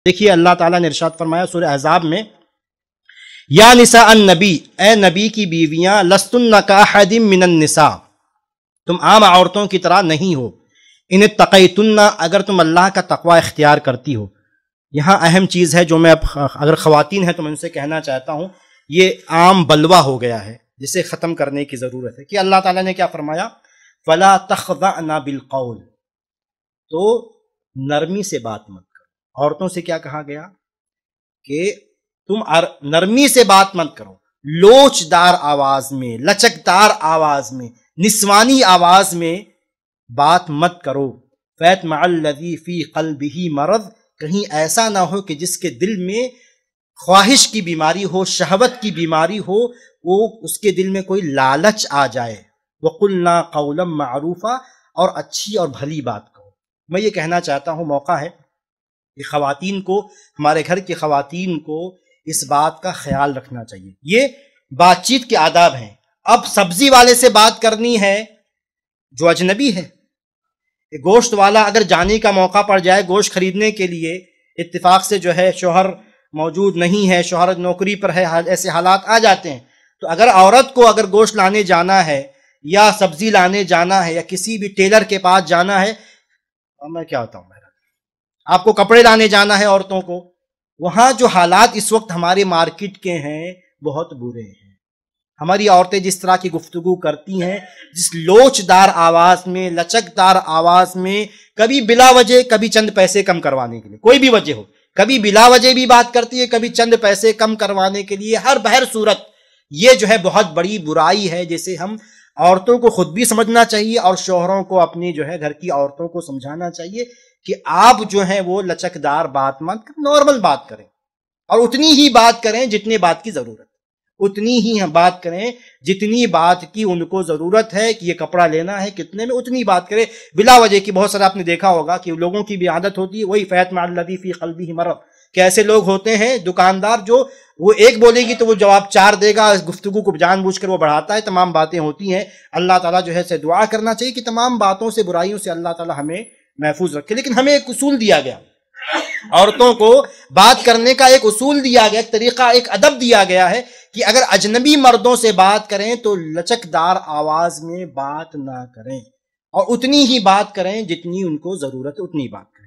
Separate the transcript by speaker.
Speaker 1: دیکھیے اللہ تعالیٰ نے ارشاد فرمایا سورہ احزاب میں، یا نساء النبی، اے نبی کی بیویاں، لستن کاحد من النساء، تم عام عورتوں کی طرح نہیں ہو، ان اتقیتن، اگر تم اللہ کا تقوی اختیار کرتی ہو۔ یہاں اہم چیز ہے جو میں اگر خواتین ہیں تو میں ان سے کہنا چاہتا ہوں، یہ عام بلوہ ہو گیا ہے جسے ختم کرنے کی ضرورت ہے کہ اللہ تعالیٰ نے کیا فرمایا، فلا تخضعن بالقول، تو نرمی سے بات مت کرو۔ عورتوں سے کیا کہا گیا کہ تم نرمی سے بات مت کرو، لوچدار آواز میں، لچکدار آواز میں، نسوانی آواز میں بات مت کرو۔ فَيَطْمَعَ الَّذِي فِي قَلْبِهِ مَرَضٌ، کہیں ایسا نہ ہو کہ جس کے دل میں خواہش کی بیماری ہو، شہوت کی بیماری ہو، وہ اس کے دل میں کوئی لالچ آ جائے۔ وَقُلْنَا قَوْلًا مَعْرُوفًا، اور اچھی اور بھلی بات کرو۔ میں یہ کہنا چاہتا ہوں، موقع ہے کہ خواتین کو، ہمارے گھر کی خواتین کو اس بات کا خیال رکھنا چاہیے۔ یہ بات چیت کے آداب ہیں۔ اب سبزی والے سے بات کرنی ہے جو اجنبی ہے، گوشت والا اگر جانے کا موقع پڑ جائے گوشت خریدنے کے لیے، اتفاق سے جو ہے شوہر موجود نہیں ہے، شوہر نوکری پر ہے، ایسے حالات آ جاتے ہیں، تو اگر عورت کو اگر گوشت لانے جانا ہے یا سبزی لانے جانا ہے یا کسی بھی ٹیلر کے پاس جانا ہے، میں کیا ہوتا ہوں، آپ کو کپڑے لانے جانا ہے عورتوں کو، وہاں جو حالات اس وقت ہمارے مارکیٹ کے ہیں بہت برے ہیں۔ ہماری عورتیں جس طرح کی گفتگو کرتی ہیں، جس لوچدار آواز میں، لچکدار آواز میں، کبھی بلا وجہ، کبھی چند پیسے کم کروانے کے لیے، کوئی بھی وجہ ہو، کبھی بلا وجہ بھی بات کرتی ہے، کبھی چند پیسے کم کروانے کے لیے، ہر بہر صورت یہ جو ہے بہت بڑی برائی ہے، جیسے ہم عورتوں کو خود بھی سمجھنا چاہیے اور شوہروں کو، اپنی جو ہے گھر کی عورتوں کو سمجھانا چاہیے کہ آپ جو ہیں وہ لچکدار بات مت، نارمل بات کریں، اور اتنی ہی بات کریں جتنی بات کی ضرورت، اتنی ہی بات کریں جتنی بات کی ان کو ضرورت ہے، کہ یہ کپڑا لینا ہے کتنے میں، اتنی بات کریں بلا وجہ کی۔ بہت سارا آپ نے دیکھا ہوگا کہ لوگوں کی بھی عادت ہوتی ہے، وہی فَيَطْمَعَ الَّذِي فِي قَلْبِهِ مَرَضٌ، کہ ایسے لوگ ہوتے ہیں دکاندار جو وہ ایک بولے گی تو وہ جواب چار دے گا، گفتگو کو جان بوجھ کر وہ بڑھاتا ہے، تمام باتیں ہوتی ہیں۔ اللہ تعالیٰ جو ہے سے دعا کرنا چاہیے کہ تمام باتوں سے، برائیوں سے اللہ تعالیٰ ہمیں محفوظ رکھے۔ لیکن ہمیں ایک اصول دیا گیا، عورتوں کو بات کرنے کا ایک اصول دیا گیا، ایک طریقہ، ایک ادب دیا گیا ہے کہ اگر اجنبی مردوں سے بات کریں تو لچکدار آواز میں بات نہ کریں، اور اتنی ہی بات کریں جتنی ان کو ضرورت ہے، اتنی بات کریں۔